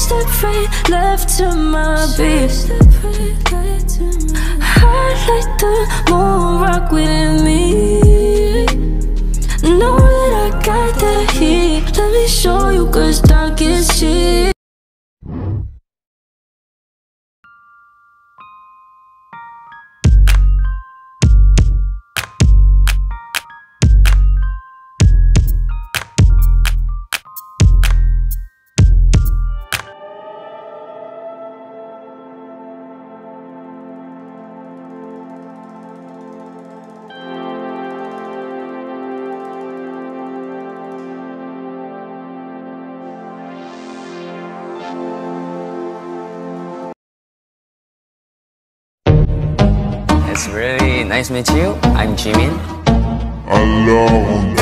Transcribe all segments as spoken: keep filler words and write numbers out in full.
separate, left to my beat. I let the moon rock with me. Know that I got that heat. Let me show you, cause dark is cheap. It's really nice to meet you. I'm Jimin. Alone.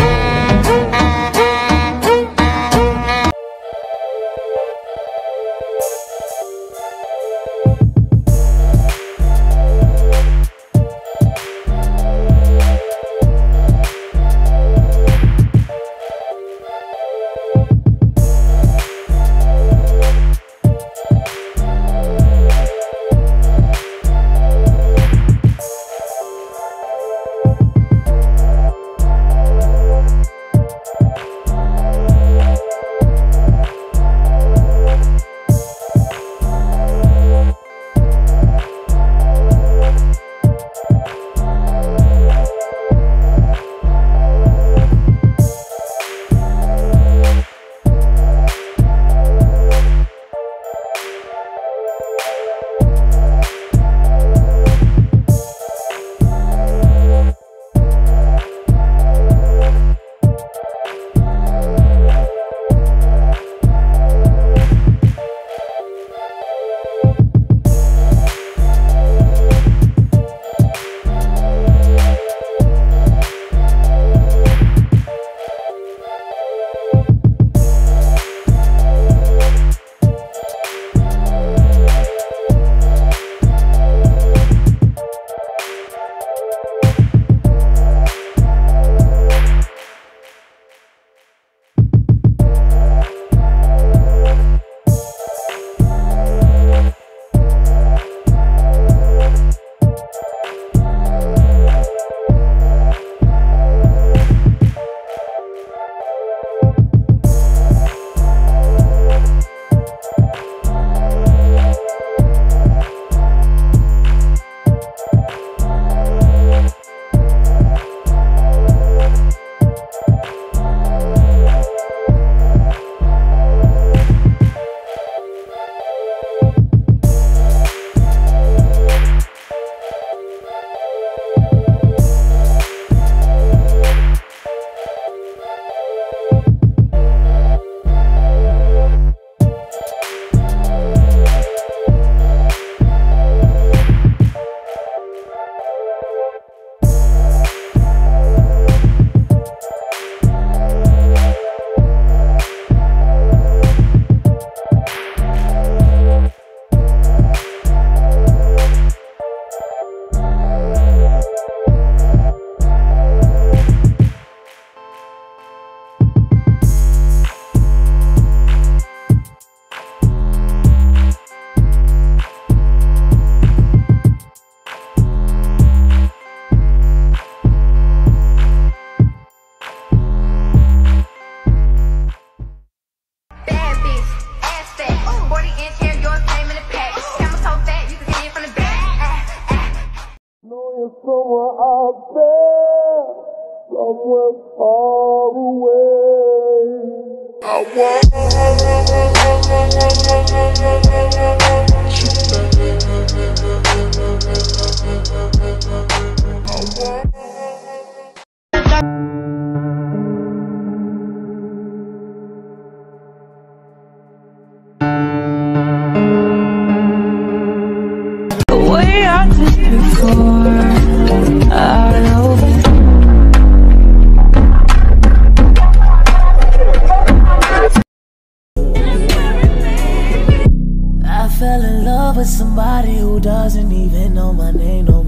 Somewhere out there, somewhere far away. I want The way I did before, I know. I fell in love with somebody who doesn't even know my name no more.